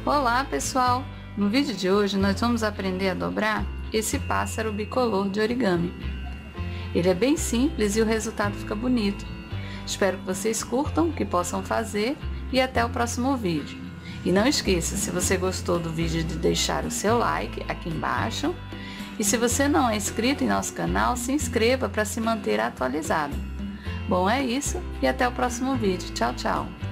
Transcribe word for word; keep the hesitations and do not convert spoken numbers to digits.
Olá pessoal! No vídeo de hoje nós vamos aprender a dobrar esse pássaro bicolor de origami. Ele é bem simples e o resultado fica bonito. Espero que vocês curtam, que possam fazer e até o próximo vídeo. E não esqueça, se você gostou do vídeo, de deixar o seu like aqui embaixo. E se você não é inscrito em nosso canal, se inscreva para se manter atualizado. Bom, é isso e até o próximo vídeo. Tchau, tchau!